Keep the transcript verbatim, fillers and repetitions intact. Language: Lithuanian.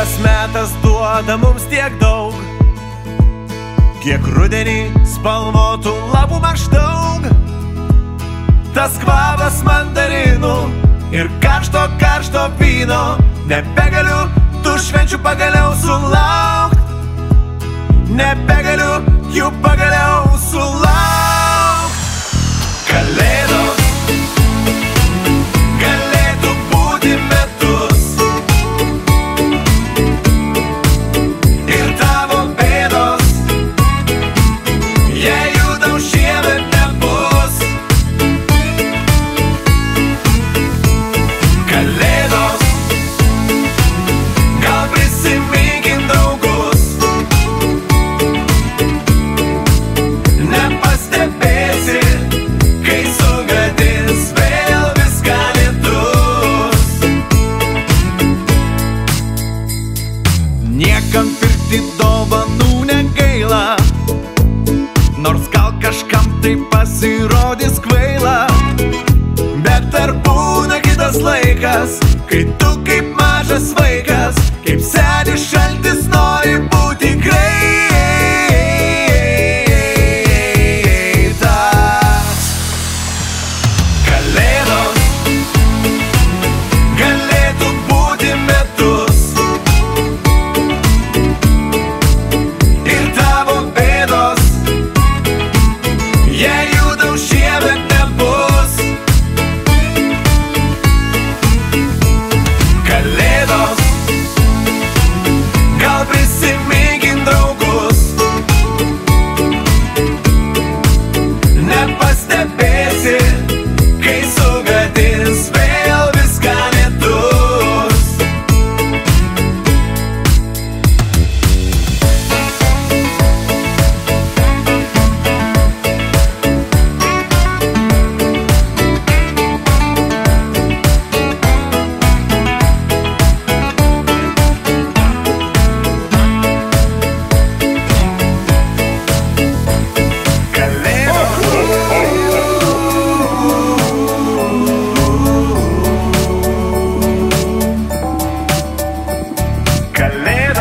tas metas duoda mums tiek daug, kiek rudenį spalvotų lapų maždaug. Tas kvapas mandarinų ir karšto, karšto vyno, nebegaliu tų švenčių pagaliau sulaukt, nebegaliu jų pagaliau sulaukt. Kalėdos galėtų būti metus ir tavo bėdos, jei jų tau šiemet nebus. Kalėdos, gal prisiminkim draugus, nepastebėsi, kai sugadins vėl viską lietus. Niekam pirkti dovanų negaila, nors gal kažkam tai pasirodys kvaila, bet dar būna kitas laikas, kai tu kaip mažas vaikas, kaip senis šaltis nori būti greitas. Kalėdos galėtų būti metus ir tavo bėdos, jei jų tau šiemet nebus. Kalėdos, gal prisiminkim draugus, nepastebėsi, kai sugadins vėl viską lietus. Kalėdos